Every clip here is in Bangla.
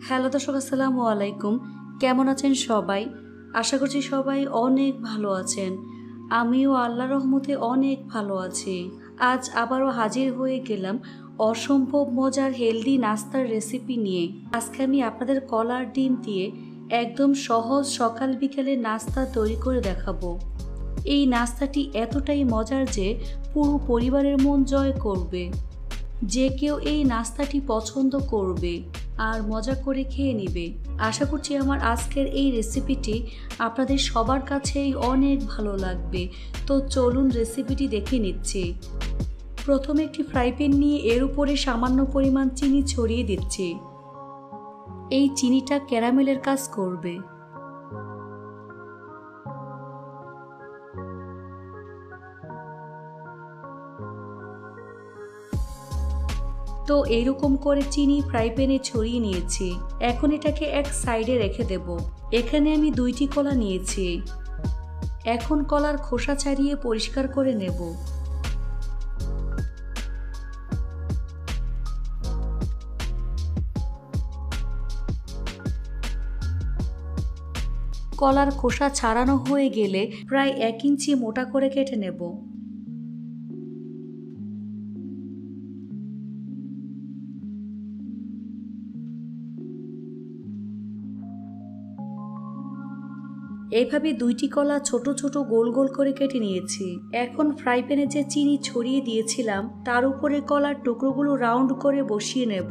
হ্যালো দর্শক, আসসালামু আলাইকুম। কেমন আছেন সবাই? আশা করছি সবাই অনেক ভালো আছেন। আমিও আল্লাহর রহমতে অনেক ভালো আছি। আজ আবারও হাজির হয়ে গেলাম অসম্ভব মজার হেলদি নাস্তার রেসিপি নিয়ে। আজকে আমি আপনাদের কলার ডিম দিয়ে একদম সহজ সকাল বিকেলের নাস্তা তৈরি করে দেখাবো। এই নাস্তাটি এতটাই মজার যে পুরো পরিবারের মন জয় করবে। যে কেউ এই নাস্তাটি পছন্দ করবে আর মজা করে খেয়ে নেবে। আশা করছি আমার আজকের এই রেসিপিটি আপনাদের সবার কাছেই অনেক ভালো লাগবে। তো চলুন রেসিপিটি দেখে নিচ্ছি। প্রথমে একটি ফ্রাই প্যান নিয়ে এর উপরে সামান্য পরিমাণ চিনি ছড়িয়ে দিচ্ছি। এই চিনিটা ক্যারামেলের কাজ করবে। তো এইরকম করে চিনি ফ্রাই প্যানে ছড়িয়ে নিয়েছি। এখন এটাকে এক সাইডে রেখে দেব। এখানে আমি 2টি কলা নিয়েছি। এখন কলার খোসা ছাড়িয়ে পরিষ্কার করে নেব। কলার খোসা ছাড়ানো হয়ে গেলে প্রায় 1 ইঞ্চি মোটা করে কেটে নেব। এইভাবে 2টি কলা ছোট ছোট গোল গোল করে কেটে নিয়েছি। এখন ফ্রাই প্যানে যে চিনি ছড়িয়ে দিয়েছিলাম তার উপরে কলার টুকরোগুলো রাউন্ড করে বসিয়ে নেব।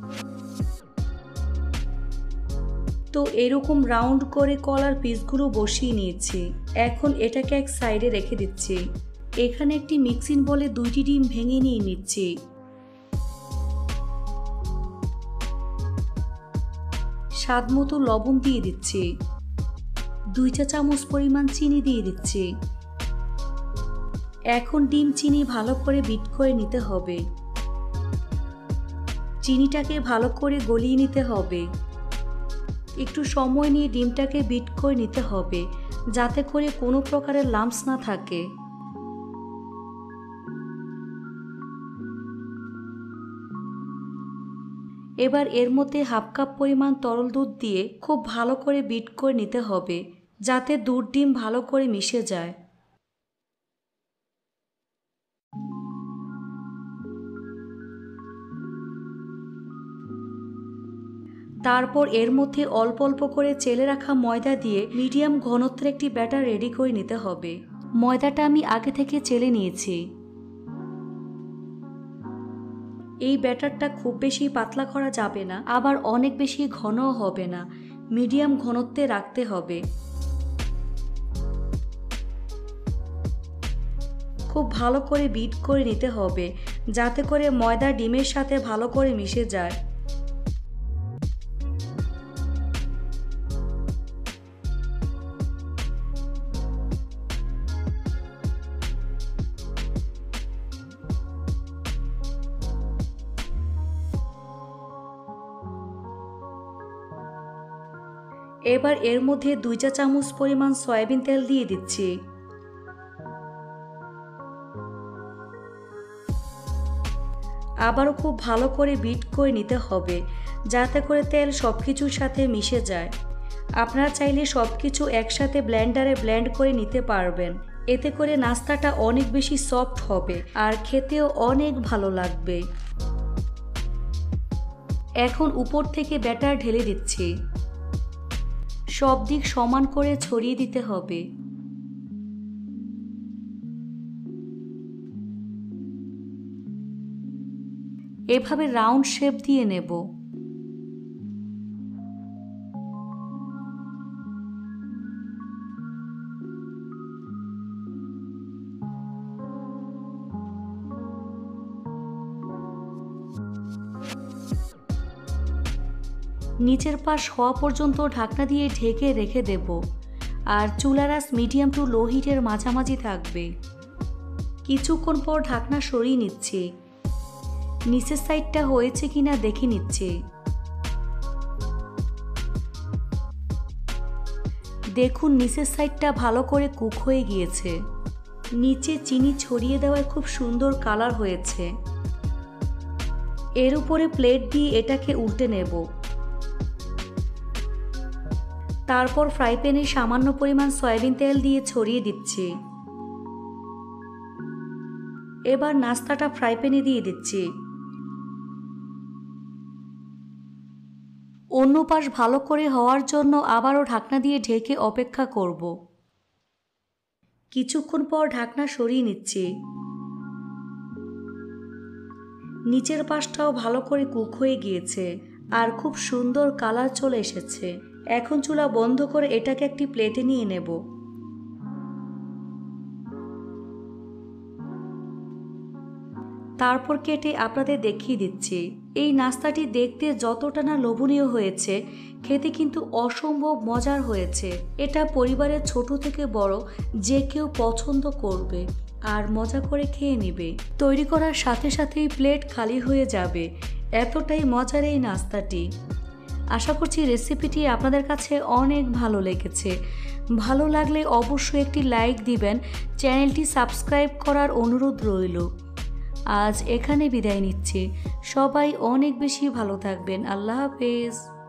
তো এরকম রাউন্ড করে কলার পিসগুলো বসিয়ে নিয়েছি। এখন এটাকে এক সাইডে রেখে দিচ্ছি। এখানে একটি মিক্সিং বলে 2টি ডিম ভেঙে নিয়ে নিচ্ছি। স্বাদ মতো লবণ দিয়ে দিচ্ছি। 2 চা চামচ পরিমাণ চিনি দিয়ে দিচ্ছি। এখন ডিম চিনি ভালো করে বিট করে নিতে হবে। চিনিটাকে ভালো করে গলিয়ে নিতে হবে। একটু সময় নিয়ে ডিমটাকে বিট করে নিতে হবে যাতে করে কোনো প্রকারের লাম্পস না থাকে। এবার এর মধ্যে হাফ কাপ পরিমাণ তরল দুধ দিয়ে খুব ভালো করে বিট করে নিতে হবে যাতে দুধ ডিম ভালো করে মিশে যায়। তারপর এর মধ্যে অল্প অল্প করে চেলে রাখা ময়দা দিয়ে মিডিয়াম ঘনত্বের একটি ব্যাটার রেডি করে নিতে হবে। ময়দাটা আমি আগে থেকে চেলে নিয়েছি। এই ব্যাটারটা খুব বেশি পাতলা করা যাবে না, আবার অনেক বেশি ঘনও হবে না, মিডিয়াম ঘনত্বে রাখতে হবে। খুব ভালো করে বিট করে নিতে হবে যাতে করে ময়দা ডিমের সাথে ভালো করে মিশে যায়। এবার এর মধ্যে 2 চা চামচ পরিমাণ সয়াবিন তেল দিয়ে দিচ্ছি। আবারও খুব ভালো করে বিট করে নিতে হবে যাতে করে তেল সবকিছুর সাথে মিশে যায়। আপনারা চাইলে সবকিছু একসাথে ব্লেন্ডারে ব্লেন্ড করে নিতে পারবেন। এতে করে নাস্তাটা অনেক বেশি সফট হবে আর খেতেও অনেক ভালো লাগবে। এখন উপর থেকে ব্যাটার ঢেলে দিচ্ছি। সব দিক সমান করে ছড়িয়ে দিতে হবে। এভাবে রাউন্ড শেপ দিয়ে নেব। নিচের পাশ হওয়া পর্যন্ত ঢাকনা দিয়ে ঢেকে রেখে দেব আর চুলার আঁচ মিডিয়াম টু লো হিটের মাঝামাঝি থাকবে। কিছুক্ষণ পর ঢাকনা সরিয়ে নিচ্ছি। নিচের সাইডটা হয়েছে কিনা দেখে নিচ্ছি। দেখুন নিচের সাইডটা ভালো করে কুক হয়ে গিয়েছে। নিচে চিনি ছড়িয়ে দেওয়ায় খুব সুন্দর কালার হয়েছে। এর উপরে প্লেট দিয়ে এটাকে উল্টে নেব। তারপর ফ্রাই প্যানে সামান্য পরিমাণ সয়াবিন তেল দিয়ে ছড়িয়ে দিচ্ছি। এবার নাস্তাটা ফ্রাই প্যানে দিয়ে দিচ্ছি। অন্য পাশ ভালো করে হওয়ার জন্য আবারও ঢাকনা দিয়ে ঢেকে অপেক্ষা করব। কিছুক্ষণ পর ঢাকনা সরিয়ে নিচ্ছি। নিচের পাশটাও ভালো করে কুক হয়ে গিয়েছে আর খুব সুন্দর কালার চলে এসেছে। এখন চুলা বন্ধ করে এটাকে একটি প্লেটে নিয়ে নেব। তারপর কেটে আপনাদের দেখিয়ে দিচ্ছি। এই নাস্তাটি দেখতে যতটা না লোভনীয় হয়েছে, খেতে কিন্তু অসম্ভব মজার হয়েছে। এটা পরিবারের ছোট থেকে বড় যে কেউ পছন্দ করবে আর মজা করে খেয়ে নেবে। তৈরি করার সাথে সাথেই প্লেট খালি হয়ে যাবে, এতটাই মজার এই নাস্তাটি। আশা করছি রেসিপিটি আপনাদের কাছে অনেক ভালো লেগেছে। ভালো লাগলে অবশ্যই একটি লাইক দিবেন, চ্যানেলটি সাবস্ক্রাইব করার অনুরোধ রইল। আজ এখানে বিদায় নিচ্ছি। সবাই অনেক বেশি ভালো থাকবেন। আল্লাহ হাফেজ।